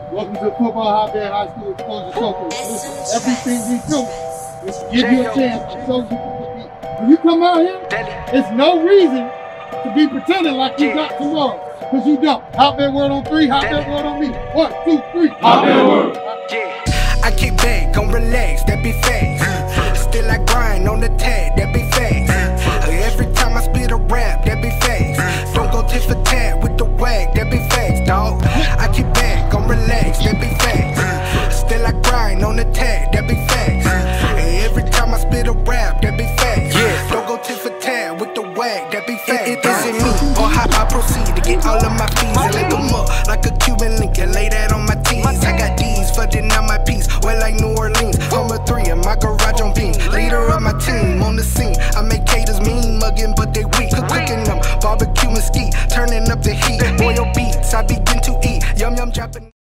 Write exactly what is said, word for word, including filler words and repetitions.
Welcome to Football Hotbed High School Exposure Showcase. Everything we do is to give you a chance to show you what we do. When you come out here, it's no reason to be pretending like you got tomorrow, because you don't. Hotbed word on three, Hotbed word on me. One, two, three. Hotbed word. I keep back, gon' relax, that be facts. Still I grind on the tag, that be facts. Every time I spit a rap, that be facts. Don't go tit for tat with the wag, that be facts, dawg. I keep back, gon' relax, that be facts. Still I grind on the tag, that be facts. Every time I spit a rap, that be facts. Don't go tit for tat with the wag, that be facts. It isn't me, or how I proceed to get all of my fees and link them up like a Cuban link and lay that on my tees. I got D's for denying my peace, well like New Orleans. Home of three in my garage on beans. Leader of my team on the scene. I make haters mean mugging, but they weak. Cooking them barbecue and ski, turning up the heat. Boil beats, I begin to eat. Yum yum dropping.